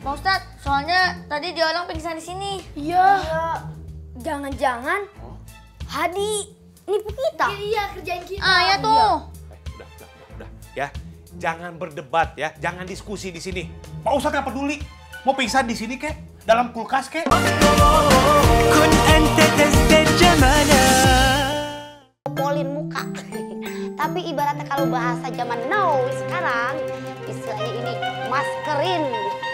Pak Ustadz, soalnya tadi dia orang pingsan di sini. Iya. Jangan-jangan Hadi nipu kita. Iya, kerjain kita. Ah, ya tuh. Udah. Ya, jangan berdebat ya, jangan diskusi di sini. Pak Ustadz nggak peduli. Mau pingsan di sini kek? Dalam kulkas kek? Polin muka. Tapi ibaratnya kalau bahasa zaman now sekarang, istilahnya ini maskerin.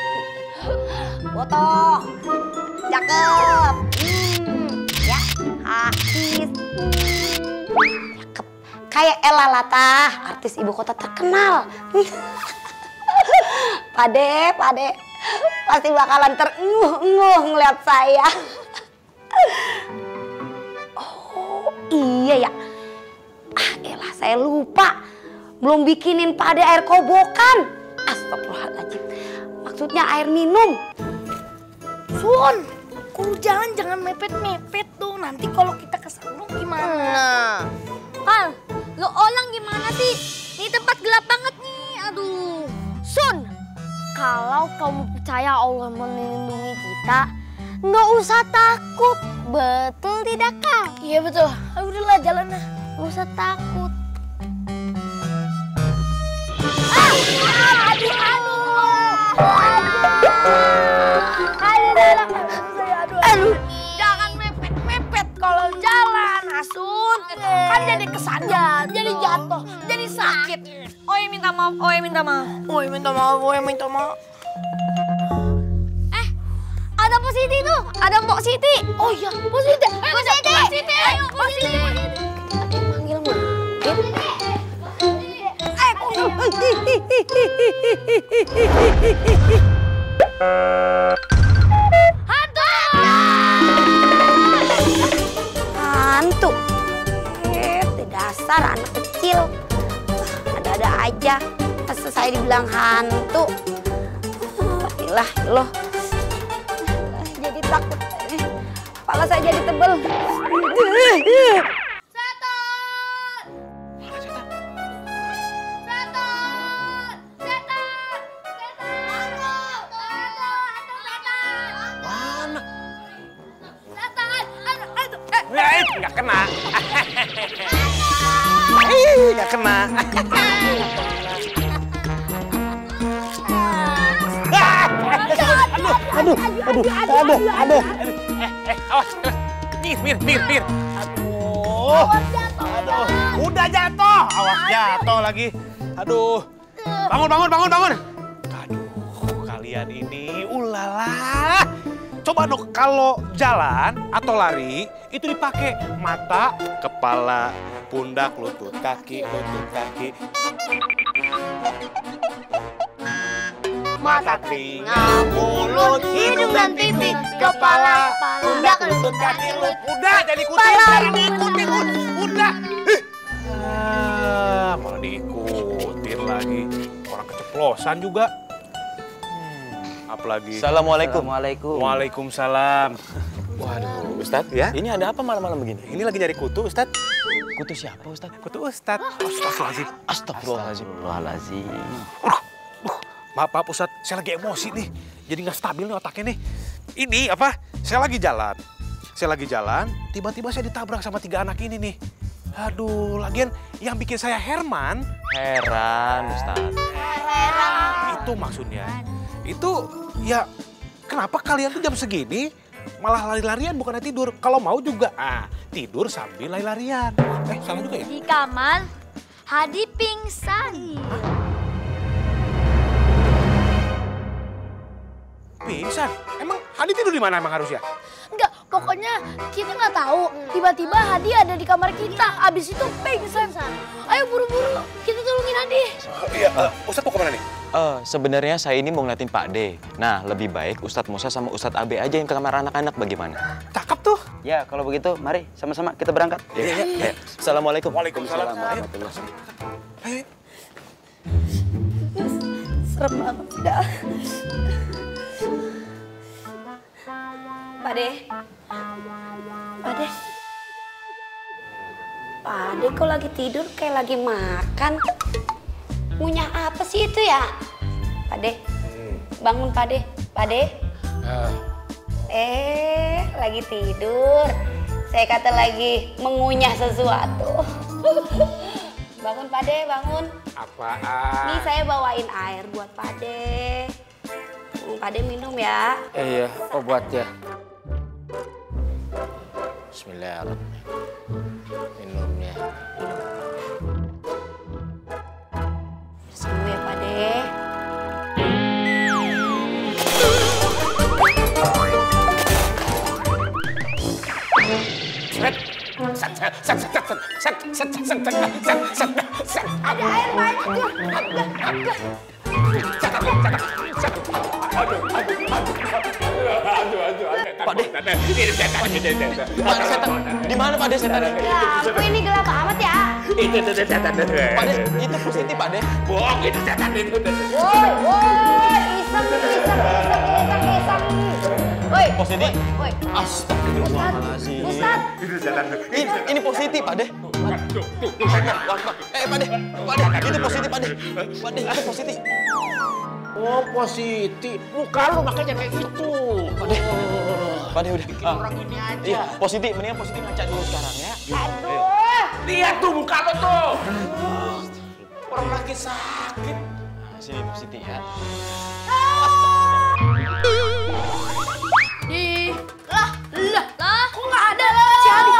Botoh, cakep, ya, habis, cakep. Kayak Ella Latah, artis ibu kota terkenal. Pade, pasti bakalan terenguh-enguh ngeliat saya. Oh iya ya, elah saya lupa, belum bikinin Pade air kobokan. Astagfirullahaladzim, maksudnya air minum. Sun, kalau jalan jangan mepet-mepet tuh. Nanti kalau kita kesana gimana? Kal, lo orang gimana sih? Ini tempat gelap banget nih, aduh. Sun, kalau kamu percaya Allah melindungi kita, nggak usah takut. Betul tidak, Kak? Iya betul. Udahlah jalan lah. Nggak usah takut. Aduh, jangan mepet-mepet kalau jalan, Asun. Kan jadi kesanjat, jadi jatuh, jadi sakit. Oi minta maaf, oi minta maaf. Minta maaf. Ada Pak Siti tuh, ada Mbok Siti. Oh iya, positif. Pak Siti, ayo Pak Siti. Ada yang manggil mah. Hantu. Dasar anak kecil. Ada-ada aja. Masa saya dibilang hantu. Ilah, loh. Jadi takut. Kepala saya jadi tebel. Nggak kena. Nggak kena. Aduh. Awas. Mir. Aduh. Udah jatuh. Awas jatuh lagi. Aduh. Bangun. Aduh, kalian ini ulala. Coba dong kalau jalan atau lari itu dipakai mata, kepala, pundak, lutut kaki. Mata, telinga, mulut, hidung dan titik, kepala, pundak, lutut kaki, udah jadi ikutin, jangan diikutin, udah. Malah diikutin lagi, orang keceplosan juga. Apalagi. Assalamualaikum. Waalaikumsalam. Waduh, Ustadz ya? Ini ada apa malam-malam begini? Ini lagi nyari kutu, Ustadz. Kutu siapa, Ustadz? Kutu Ustadz. Astagfirullahaladzim. Maaf Ustadz, saya lagi emosi nih. Jadi nggak stabil nih otaknya nih. Ini apa? Saya lagi jalan, tiba-tiba saya ditabrak sama 3 anak ini nih. Aduh, lagian yang bikin saya heran, Ustadz. Itu maksudnya. Itu ya kenapa kalian tuh jam segini malah lari-larian bukannya tidur? Kalau mau juga tidur sambil lari-larian. Salah juga ya? Di kamar, Hadi pingsan. Pingsan? Emang Hadi tidur di mana emang harusnya? Enggak, pokoknya kita nggak tahu. Tiba-tiba Hadi ada di kamar kita. Abis itu pingsan. Ayo buru-buru, kita tolongin Hadi. Iya, Ustadz mau kemana nih? Sebenarnya saya ini mau ngeliatin Pak D. Nah, lebih baik Ustadz Musa sama Ustadz Abe aja yang ke kamar anak-anak, bagaimana? Cakep tuh. Ya, kalau begitu mari sama-sama kita berangkat. Iya. Assalamualaikum. Waalaikumsalam. Serem banget dah. Pade kok lagi tidur kayak lagi makan. Ngunyah apa sih itu ya? Pade, bangun Pade. Pade? Lagi tidur. Saya kata lagi mengunyah sesuatu. Bangun Pade, bangun. Apaan? Nih saya bawain air buat Pade. Pade minum ya. Iya, obatnya. Bismillahirrahmanirrahim. Minumnya. Sembuh ya Pade. Ada air banyak tuh. Pak setan, di mana Pak De setan? Ya ampun ini gelap amat ya. Pak De, itu positif Pak De. Bohong, itu setan itu. Woi, iseng. Woi, Positif? woi. Astagfirullahaladzim. Ustad. Ini positif Pak De. Pak De, itu positif Pak De. Pak De, itu positif. Oh, positif. Muka lu makanya kayak gitu. Pak De udah. Orang ini aja. Iya, positif. Mendingan positif ngaca dulu sekarang ya. Aduh. Lihat tuh muka lo tuh. Orang lagi sakit. Nah, sini positif ya. Lah, kok nggak ada? Si Hadi.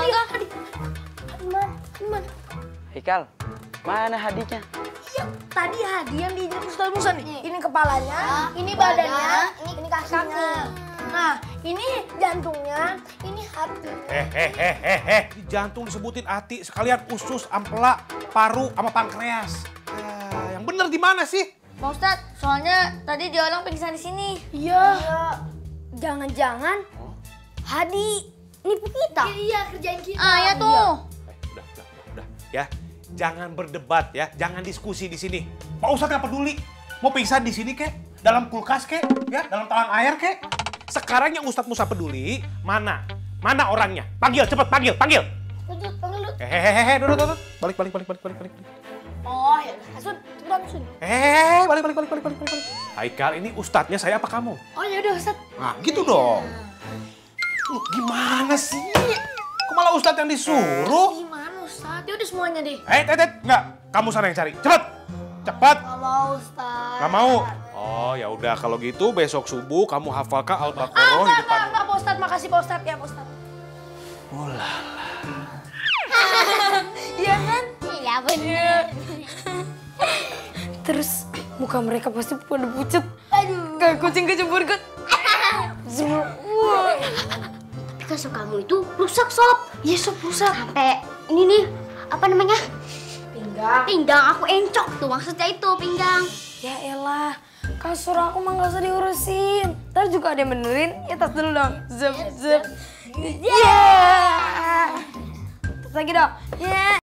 Hikal, mana hadinya? Iya, tadi Hadi yang diinjak Ustaz Musa nih. Ini kepalanya, ini badannya, ini kakinya. Nah, ini jantungnya, ini hati. Di jantung disebutin hati, sekalian usus, ampela, paru, sama pankreas. Yang bener di mana sih? Pak Ustadz, soalnya tadi dia orang pingsan di sini. Iya. Jangan-jangan Hadi nipu kita. Iya, kerjain kita. Ah, ya tuh. Udah, ya. Jangan berdebat ya, jangan diskusi di sini. Pak Ustadz nggak peduli. Mau pingsan di sini kek, dalam kulkas kek, ya, dalam talang air kek. Sekarang yang Ustadz Musa peduli, mana orangnya? Panggil, cepet panggil. Panggil lu. Duduk. Balik. Oh, ya udah. Sun, cepetan Sun. Balik. Haikal, ini Ustadznya saya apa kamu? Oh, ya udah Ustaz. Nah, gitu dong. Lu gimana sih? Kok malah Ustadz yang disuruh? Gimana Ustaz? Ya udah semuanya deh. Enggak. Kamu sana yang cari. Cepet. Gak mau Ustaz. Nggak mau? Oh, ya udah kalau gitu besok subuh kamu hafalkan Al-Baqarah di depan. Enggak, Pak Ustaz. Makasih Pak Ustaz ya, Pak Ustaz. Iya kan? Iya bener. Terus muka mereka pasti pada pucat. Aduh. Kayak kucing kecebur got. Tapi kasur kamu itu rusak, Sob. Iya, Sob, rusak. Sampai ini nih, apa namanya? Pinggang. Aku encok tuh, maksudnya itu pinggang. Ya elah, kasur aku mah gak usah diurusin. Ntar juga ada yang benerin, ya tas dulu dong. Zep. Yeah. Tas lagi dong. Yeah.